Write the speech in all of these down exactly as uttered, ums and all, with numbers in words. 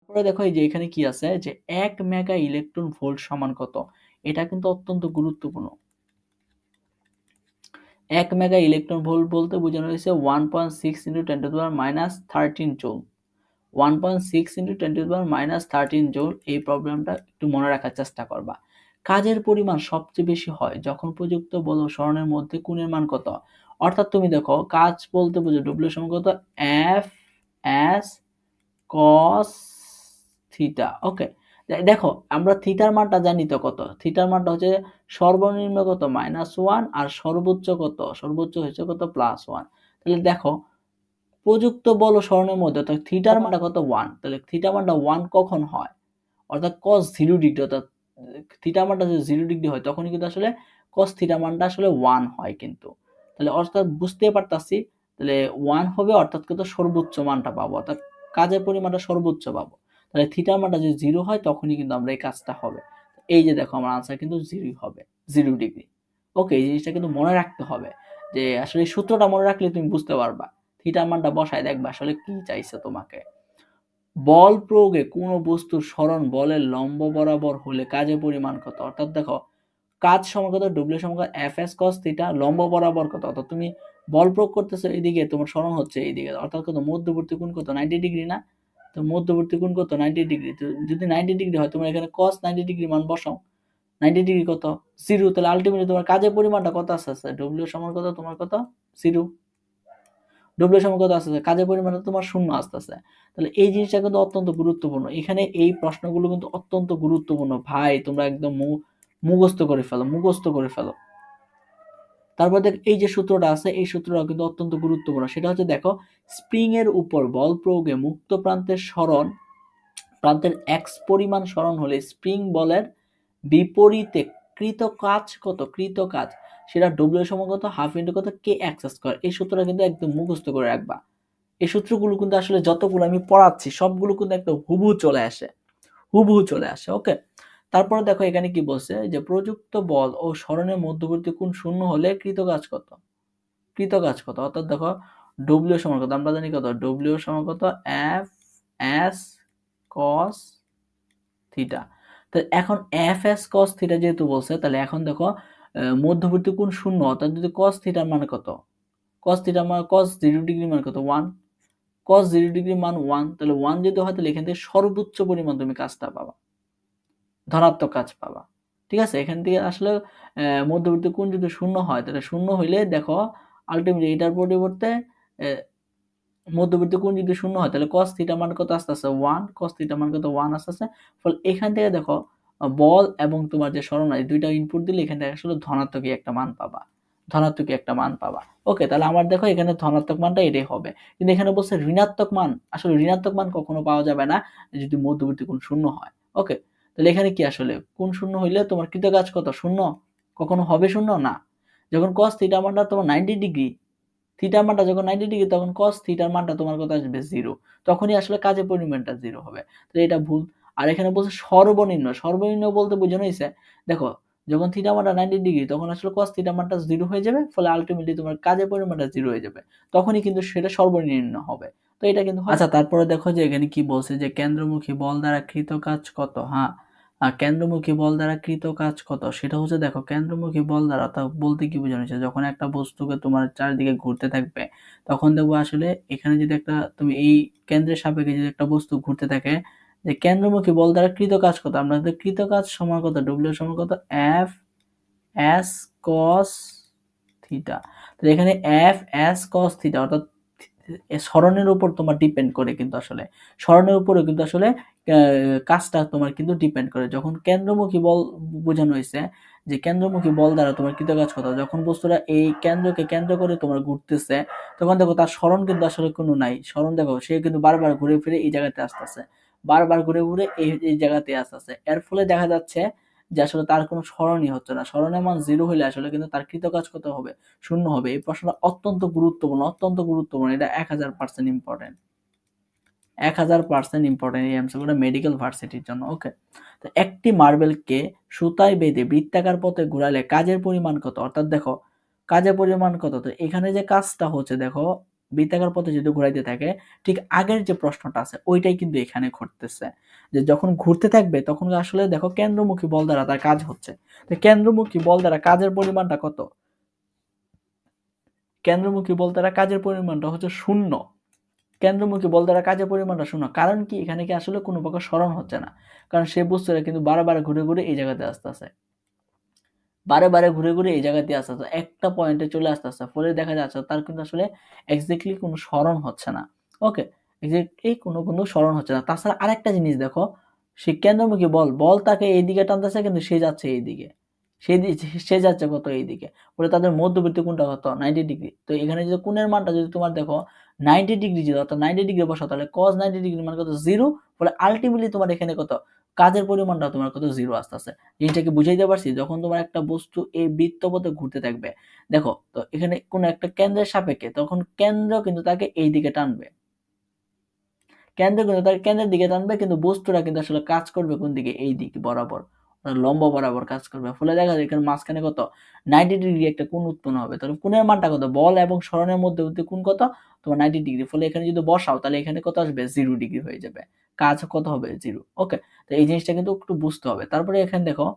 পরে দেখো এই যে এখানে কি আছে যে এক মেগা ইলেকট্রন ভোল্ট সমান কত। এটা কিন্তু অত্যন্ত গুরুত্বপূর্ণ। এক মেগা ইলেকট্রন ভোল্ট বলতে বোঝানো হয়েছে one point six into ten to the power minus thirteen joule. One point six into ten to the power minus thirteen joule. এই প্রবলেমটা একটু মনে রাখার চেষ্টা করবা। কাজের পরিমাণ সবচেয়ে বেশি হয় যখন প্রযুক্ত বল ও সরণের মধ্যে কোণের মান কত। অর্থাৎ তুমি দেখো কাজ বলতে বুঝো ডব্লিউ সমান কত F S cos theta. Okay, দেখো আমরা থিটার মানটা জানি তো কত। থিটার মানটা হচ্ছে সর্বনিম্ন কত মাইনাস ওয়ান আর সর্বোচ্চ কত, সর্বোচ্চ হচ্ছে কত প্লাস ওয়ান। তাহলে দেখো প্রযুক্ত বল ও সরণের মধ্যে অর্থাৎ থিটার মানটা কত ওয়ান। তাহলে থিটা মানটা ওয়ান কখন হয়, অর্থাৎ কস জিরো ডিগ্রি, অর্থাৎ থিটা মানটা যদি জিরো ডিগ্রি হয় তখনই কিন্তু আসলে কস থিটা মানটা আসলে ওয়ান হয় কিন্তু। তাহলে অর্থাৎ বুঝতে পারতাছি তাহলে ওয়ান হবে অর্থাৎ কিন্তু সর্বোচ্চ মানটা পাবো, অর্থাৎ কাজের পরিমাণটা সর্বোচ্চ পাবো। তাহলে থিটা মানটা যদি জিরো হয় তখনই কিন্তু আমরা এই কাজটা হবে। এই যে দেখো আমার আনসার কিন্তু জিরো হবে, জিরো ডিগ্রি। ওকে, এই জিনিসটা কিন্তু মনে রাখতে হবে যে আসলে এই সূত্রটা মনে রাখলে তুমি বুঝতে পারবা। থিটা মানটা বসায় দেখবা আসলে কি চাইছে তোমাকে। বল প্রয়োগে কোনো বস্তুর সরণ বলের লম্ব বরাবর হলে কাজের পরিমাণ কত। অর্থাৎ দেখো কাজ সমান কত ডব্লিউ সমান কত এফ এস কস থিটা, লম্ব বরাবর কত, অর্থাৎ তুমি বল প্রয়োগ করতেছো এইদিকে, তোমার সরণ হচ্ছে এইদিকে, অর্থাৎ কত মধ্যবর্তী কোণ কত নাইনটি ডিগ্রি না। তো মধ্যবর্তী কোণ কত নাইনটি ডিগ্রি। তো যদি নাইনটি ডিগ্রি হয় তোমার এখানে কস নাইনটি ডিগ্রি মান বসাও। নাইনটি ডিগ্রি কত জিরো। তাহলে আলটিমেটলি তোমার কাজের পরিমাণটা কত আসছে ডব্লিউ সমান কত তোমার কত জিরো। ডব্লিউ সমান কত আসতেছে কাজের পরিমাণে তোমার শূন্য আসতেছে। তাহলে এই জিনিসটা কিন্তু অত্যন্ত গুরুত্বপূর্ণ। এখানে এই প্রশ্নগুলো কিন্তু অত্যন্ত গুরুত্বপূর্ণ ভাই, তোমরা একদম মুখস্থ করে ফেলো, মুখস্থ করে ফেলো। তারপর দেখ এই যে সূত্রটা আছে এই সূত্রটা কিন্তু অত্যন্ত গুরুত্বপূর্ণ। সেটা হচ্ছে দেখো স্প্রিং এর উপর বল প্রয়োগে মুক্ত প্রান্তের সরণ প্রান্তের এক্স পরিমাণ সরণ হলে স্প্রিং বলের বিপরীতে কৃত কাজ কত, কৃত কাজ সেটা ডব্লিউ সমান কত হাফ ইন্টু কত কে এক্স স্কয়ার। এই সূত্রটা কিন্তু একদম মুখস্থ করে রাখবা। এই সূত্রগুলো কিন্তু আসলে যতগুলো আমি পড়াচ্ছি সবগুলো কিন্তু একদম হুবহু চলে আসে, হুবহু চলে আসে। ওকে, তারপরে দেখো এখানে কি বলছে যে প্রযুক্ত বল ও সরণের মধ্যবর্তী কোণ শূন্য হলে কৃত কাজ কত, কৃত কাজ কত। অর্থাৎ দেখো ডব্লিউ সমান কত আমরা জানি কত ডব্লিউ সমান কত এফ এস কস থিটা। তো এখন এফ এস কস থিটা যেহেতু বলছে তাহলে এখন দেখো মধ্যবর্তী কোণ শূন্য, অর্থাৎ যদি কস থিটার মান কত, কস থিটার মান কস জিরো ডিগ্রি মান কত ওয়ান, কস জিরো ডিগ্রি মান ওয়ান। তাহলে ওয়ান যদি হয় তাহলে এখান থেকে সর্বোচ্চ পরিমাণ তুমি কাজটা পাবা, ধনাত্মক কাজ পাবা। ঠিক আছে, এখান থেকে আসলে মধ্যবর্তী কোণ যদি শূন্য হয় তাহলে শূন্য হইলে দেখো আলটিমেটলি এটার পরিবর্তে মধ্যবর্তী কোণ যদি শূন্য হয় তাহলে cos থিটা মান কত আসতে আছে ওয়ান, cos থিটা মান কত ওয়ান আসতে আছে। ফলে এখান থেকে দেখো বল এবং তোমার যে সরণ এই দুইটা ইনপুট দিলে এখান থেকে আসলে ধনাত্মকই একটা মান পাবা, ধনাত্মকই একটা মান পাবা। ওকে, তাহলে আমার দেখো এখানে ধনাত্মক মানটা এটাই হবে। কিন্তু এখানে বলছে ঋণাত্মক মান, আসলে ঋণাত্মক মান কখনো পাওয়া যাবে না যদি মধ্যবর্তী কোণ শূন্য হয়। ওকে, তাহলে এখানে কি আসলে কোণ শূন্য হইলে তোমার কৃত কাজ কত শূন্য, কখনো হবে শূন্য না। যখন cos থিটা মানটা তোমার নাইনটি ডিগ্রি, থিটার মানটা যখন নাইনটি ডিগ্রি তখন cos থিটার মানটা তোমার কত আসবে জিরো, তখনই আসলে কাজের পরিমাণটা জিরো হবে। তো এটা ভুল। আর এখানে বলছে সর্বনিম্ন, সর্বনিম্ন বলতে বোঝানো হয়েছে দেখো যখন থিটা মানটা নাইনটি ডিগ্রি তখন আসলে cos থিটা মানটা জিরো হয়ে যাবে, ফলে আলটিমেটলি তোমার কাজের পরিমাণটা জিরো হয়ে যাবে, তখনই কিন্তু সেটা সর্বনিম্ন হবে। তো এটা কিন্তু আচ্ছা তারপরে দেখো যে এখানে কি বলছে যে কেন্দ্রমুখী বল দ্বারা কৃত কাজ কত। হ্যাঁ, আর কেন্দ্রমুখী বল দ্বারা কৃত কাজ কত সেটা হচ্ছে দেখো কেন্দ্রমুখী বল দ্বারা তা বলতে কি বোঝানো হচ্ছে যখন একটা বস্তুকে তোমার চারিদিকে ঘুরতে থাকবে তখন দেখবো আসলে এখানে যদি একটা তুমি এই কেন্দ্রের সাপেক্ষে যদি একটা বস্তু ঘুরতে থাকে যে কেন্দ্রমুখী বল দ্বারা কৃত কাজ কত, আমরা কৃত কাজ সমান কত ডব্লিউ সমান কত এফ এস কস থিটা। তো এখানে এফ এস কস থিটা অর্থাৎ সরণের উপর তোমার ডিপেন্ড করে, কিন্তু আসলে সরণের উপরে কিন্তু আসলে কাজটা তোমার কিন্তু ডিপেন্ড করে। যখন কেন্দ্রমুখী বল বোঝানো হয়েছে যে কেন্দ্রমুখী বল দ্বারা তোমার কৃত কাজ কত, যখন বস্তুটা এই কেন্দ্রকে কেন্দ্র করে তোমার ঘুরতেছে তখন দেখো তার সরণ কিন্তু আসলে কোনো নাই। সরণ দেখো সে কিন্তু বারবার ঘুরে ফিরে এই জায়গাতে আসতেছে, বারবার ঘুরে ঘুরে এই এই জায়গাতে আসতেছে। এর ফলে দেখা যাচ্ছে যে আসলে তার কোনো সরণই হচ্ছে না। সরণের মান জিরো হলে আসলে কিন্তু তার কৃত কাজ কত হবে শূন্য হবে। এই প্রশ্নটা অত্যন্ত গুরুত্বপূর্ণ, অত্যন্ত গুরুত্বপূর্ণ, এটা এক হাজার পার্সেন্ট ইম্পর্টেন্ট, এক হাজার পার্সেন্ট ইম্পর্টেন্ট এই অ্যান্সারগুলো মেডিকেল ভার্সিটির জন্য। ওকে, তো একটি মার্বেলকে সুতায় বেঁধে বৃত্তাকার পথে ঘোরালে কাজের পরিমাণ কত। অর্থাৎ দেখো কাজের পরিমাণ কত, তো এখানে যে কাজটা হচ্ছে দেখো বৃত্তাকার পথে যদি ঘুরাইতে থাকে, ঠিক আগের যে প্রশ্নটা আছে ওইটাই কিন্তু এখানে ঘটতেছে, যে যখন ঘুরতে থাকবে তখন আসলে দেখো কেন্দ্রমুখী বল দ্বারা তার কাজ হচ্ছে। তো কেন্দ্রমুখী বল দ্বারা কাজের পরিমাণটা কত? কেন্দ্রমুখী বল দ্বারা কাজের পরিমাণটা হচ্ছে শূন্য। কেন্দ্রমুখী বল দ্বারা কাজের পরিমাণটা শূন্য, কারণ কি এখানে কি আসলে কোনো প্রকার সরণ হচ্ছে না, কারণ সে বস্তুটা কিন্তু বারবার ঘুরে ঘুরে এই জায়গাতে আসতেছে, বারে বারে ঘুরে ঘুরে এই জায়গাতে আসতেছে, একটা পয়েন্টে চলে আসতেছে, ফলে দেখা যাচ্ছে তার কিন্তু আসলে এক্স্যাক্টলি কোনো সরণ হচ্ছে না। ওকে, এক্স্যাক্টলি কোনো কোনো সরণ হচ্ছে না। তাছাড়া আরেকটা জিনিস দেখো, সে কেন্দ্রমুখী বল বল তাকে এইদিকে টানতেছে, কিন্তু সে যাচ্ছে এইদিকে, সে সে যাচ্ছে কত এইদিকে, বলে তাদের মধ্যবর্তী কোণটা কত নাইনটি ডিগ্রি। তো এখানে যদি কোণের মানটা যদি তোমার দেখো নাইনটি ডিগ্রি, যদি অর্থাৎ নাইনটি ডিগ্রি বসাও, তাহলে কজ নাইনটি ডিগ্রি মান কত জিরো, ফলে আলটিমেটলি তোমার এখানে কত কাজের পরিমাণটা তোমার কত জিরো আসতেছে। জিনিসটাকে বুঝাইতে পারছি? যখন তোমার একটা বস্তু এই বৃত্তপথে ঘুরতে থাকবে, দেখো তো এখানে কোন একটা কেন্দ্রের সাপেক্ষে, তখন কেন্দ্র কিন্তু তাকে এই দিকে টানবে, কেন্দ্র কিন্তু তাকে কেন্দ্রের দিকে টানবে, কিন্তু বস্তুটা কিন্তু আসলে কাজ করবে কোন দিকে? এই দিকে বরাবর, লম্ব বরাবর কাজ করবে। ফলে দেখা যায় এখানে মাঝখানে কত নাইনটি ডিগ্রি একটা কোণ উৎপন্ন হবে। তাহলে কোণের মানটা কত? বল এবং সরণের মধ্যে কোণ কত? তোমার নাইনটি ডিগ্রি। ফলে এখানে যদি বসাও তাহলে এখানে কত আসবে? জিরো ডিগ্রি হয়ে যাবে। কাজ কত হবে? জিরো। ওকে, তো এই জিনিসটা কিন্তু একটু বুঝতে হবে। তারপরে এখানে দেখো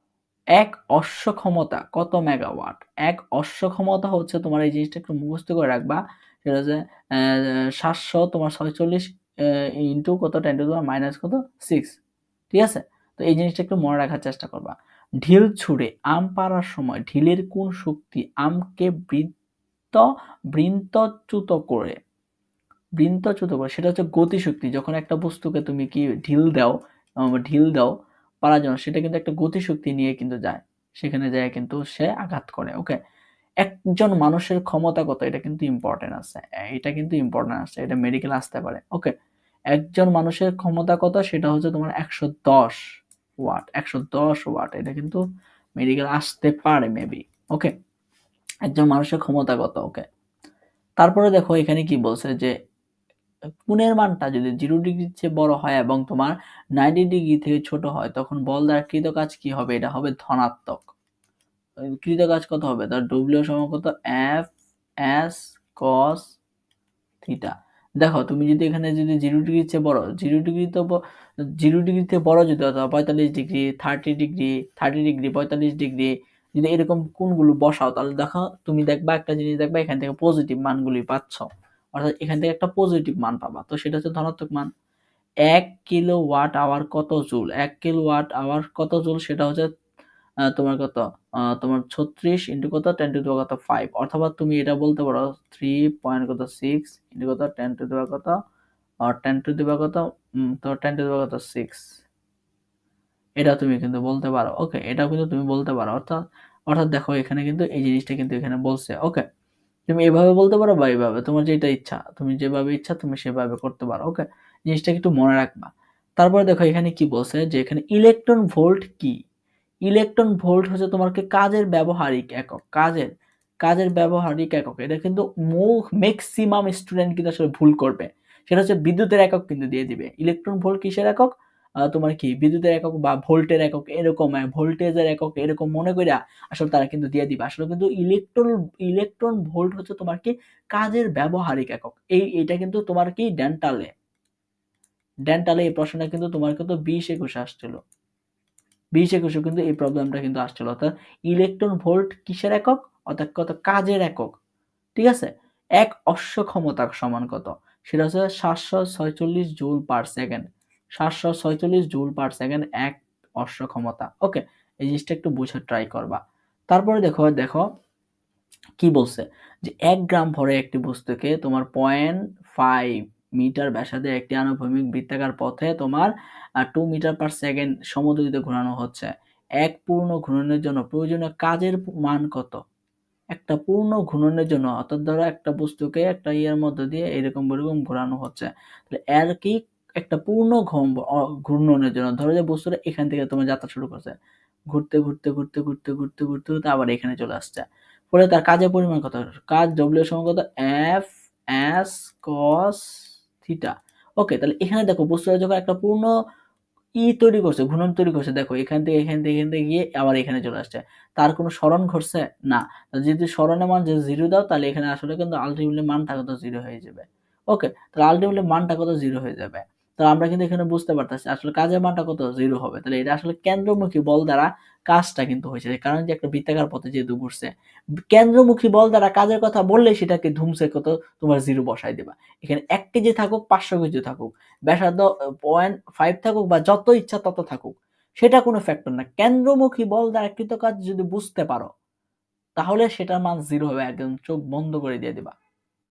এক অশ্ব ক্ষমতা কত মেগাওয়াট? এক অশ্ব ক্ষমতা হচ্ছে তোমার, এই জিনিসটা একটু মুখস্থ করে রাখবা, সেটা হচ্ছে সাতশো তোমার ছয়চল্লিশ ইন্টু কত টেন টু পাওয়ার মাইনাস কত সিক্স। ঠিক আছে, তো এই জিনিসটা একটু মনে রাখার চেষ্টা করবা। ঢিল ছুঁড়ে আম পাড়ার সময় ঢিলের কোন শক্তি আমকে বৃত্ত বৃন্তচ্যুত করে বৃন্তচ্যুত করে? সেটা হচ্ছে গতিশক্তি। যখন একটা বস্তুকে তুমি কি ঢিল দাও, ঢিল দাও পারার জন্য, সেটা কিন্তু একটা গতিশক্তি নিয়ে কিন্তু যায়, সেখানে যায় কিন্তু সে আঘাত করে। ওকে, একজন মানুষের ক্ষমতা কত? এটা কিন্তু ইম্পর্টেন্ট আছে, এটা কিন্তু ইম্পর্টেন্ট আছে, এটা মেডিকেল আসতে পারে। ওকে, একজন মানুষের ক্ষমতা কত? সেটা হচ্ছে তোমার একশো দশ ওয়াট, একশো দশ ওয়াট, এটা কিন্তু মেডিকেল আসতে পারে মেবি। ওকে, একজন মানুষের ক্ষমতা কত? ওকে, তারপরে দেখো এখানে কি বলছে যে কোণের মানটা যদি জিরো ডিগ্রির চেয়ে বড় হয় এবং তোমার নাইনটি ডিগ্রি থেকে ছোট হয়, তখন বল দ্বারা কৃত কাজ কি হবে? এটা হবে ধনাত্মক। কৃত কাজ কত হবে? তার ডব্লিউ সমান কত? F S cos theta. দেখো তুমি যদি এখানে যদি জিরো ডিগ্রির চেয়ে বড়, জিরো ডিগ্রি তো জিরো ডিগ্রি থেকে বড় যদি অথবা পঁয়তাল্লিশ degree, thirty degree, thirty degree, পঁয়তাল্লিশ ডিগ্রি, যদি এরকম কোণগুলো বসাও, তাহলে দেখো তুমি দেখবা একটা জিনিস, দেখবা এখান থেকে পজিটিভ মানগুলি পাচ্ছ, অর্থাৎ এখান থেকে একটা পজিটিভ মান পাবা, তো সেটা হচ্ছে ধনাত্মক মান। এক কিলো ওয়াট আওয়ার কত জুল? এক কিলো ওয়াট আওয়ার কত জুল? সেটা হচ্ছে তোমার কত, তোমার ছত্রিশ ইন্টু কত টেন টু দেওয়া কত ফাইভ, অথবা তুমি এটা বলতে পারো থ্রি পয়েন্ট কত সিক্স ইন্টু কত টেন টু দেওয়া কত টেন টু দেওয়া কত তো টেন টু দেওয়া কত সিক্স, এটা তুমি কিন্তু বলতে পারো। ওকে, এটাও কিন্তু তুমি বলতে পারো, অর্থাৎ অর্থাৎ দেখো এখানে কিন্তু এই জিনিসটা কিন্তু এখানে বলছে। ওকে, তুমি এভাবে বলতে পারো বা এইভাবে, তোমার যেটা ইচ্ছা, তুমি যেভাবে ইচ্ছা তুমি সেভাবে করতে পারো। ওকে, জিনিসটা একটু মনে রাখবা। তারপরে দেখো এখানে কি বলছে, যে এখানে ইলেকট্রন ভোল্ট কি? ইলেকট্রন ভোল্ট হচ্ছে তোমার কাজের ব্যবহারিক একক, কাজের কাজের ব্যবহারিক একক। এটা কিন্তু ম্যাক্সিমাম স্টুডেন্ট কিন্তু আসলে ভুল করবে, সেটা হচ্ছে বিদ্যুতের একক কিন্তু দিয়ে দিবে। ইলেকট্রন ভোল্ট কিসের একক? তোমার কি বিদ্যুতের একক বা ভোল্টের একক, এরকম ভোল্টেজের একক এরকম মনে করিয়া আসলে তারা কিন্তু দিয়ে দিবে। আসলে কিন্তু ইলেকট্রন ইলেকট্রন ভোল্ট হচ্ছে তোমার কি কাজের ব্যবহারিক একক। এই এটা কিন্তু তোমার কি ডেন্টালে ডেন্টালে এই প্রশ্নটা কিন্তু তোমার কিন্তু বিশ একুশে আসছিল, বিশ একুশে কিন্তু এই প্রবলেমটা কিন্তু আসছিল। অর্থাৎ ইলেকট্রন ভোল্ট কিসের একক? অর্থাৎ কত কাজের একক। ঠিক আছে, এক অশ্ব ক্ষমতা সমান কত? সেটা হচ্ছে সাতশো ছয়চল্লিশ জুল পার সেকেন্ড, সাতশো ছয়চল্লিশ জুল পার সেকেন্ড এক অশ্ব ক্ষমতা। ওকে, এই জিনিসটা একটু বুঝে ট্রাই করবা। তারপরে দেখো দেখো কি বলছে, যে এক গ্রাম ভরে একটি বস্তুকে তোমার পয়েন্ট ফাইভ মিটার ব্যাসার্ধের একটি আনুভূমিক বৃত্তাকার পথে তোমার টু মিটার পার সেকেন্ড সমদ্রুতিতে ঘোরানো হচ্ছে। এক পূর্ণ ঘূর্ণনের জন্য প্রয়োজনীয় কাজের মান কত? একটা পূর্ণ ঘূর্ণনের জন্য, অর্থাৎ ধরো একটা বস্তুকে একটা ইয়ের মধ্যে দিয়ে এরকম এরকম ঘোরানো হচ্ছে, তাহলে এর কি একটা পূর্ণ ঘূর্ণনের জন্য, ধরো যে বস্তুটা এখান থেকে তোমার যাত্রা শুরু করছে, ঘুরতে ঘুরতে ঘুরতে ঘুরতে ঘুরতে ঘুরতে ঘুরতে আবার এখানে চলে আসছে, ফলে তার কাজের পরিমাণ কত? কাজ ডব্লিউ সমান কত? F S cos theta. Okay, তাহলে এখানে দেখো বস্তুটা যখন একটা পূর্ণ ই তৈরি করছে, ঘূর্ণন তৈরি করছে, দেখো এখান থেকে এখান থেকে এখান থেকে গিয়ে আবার এখানে চলে আসছে, তার কোনো সরণ ঘটছে না। যদি সরণের মান যদি জিরো দাও তাহলে এখানে আসলে কিন্তু আলটিমেটলি মানটা কত জিরো হয়ে যাবে। ওকে, তাহলে আলটিমেটলি মানটা কত জিরো হয়ে যাবে। তো আমরা কিন্তু এখানে বুঝতে পারতেছি আসলে কাজের মানটা কত জিরো হবে। তাহলে এটা আসলে কেন্দ্রমুখী বল দ্বারা কাজটা কিন্তু হয়েছে, কারণ যে একটা বৃত্তাকার পথে যেহেতু ঘুরছে, কেন্দ্রমুখী বল দ্বারা কাজের কথা বললে সেটাকে ধুমসে কত তোমার জিরো বসাই দেবা। এখানে এক কেজি থাকুক পাঁচশো কেজি থাকুক, ব্যাসার্ধ পয়েন্ট ফাইভ থাকুক বা যত ইচ্ছা তত থাকুক, সেটা কোনো ফ্যাক্টর না। কেন্দ্রমুখী বল দ্বারা কৃত কাজ যদি বুঝতে পারো তাহলে সেটার মান জিরো হবে, একদম চোখ বন্ধ করে দিয়ে দিবা।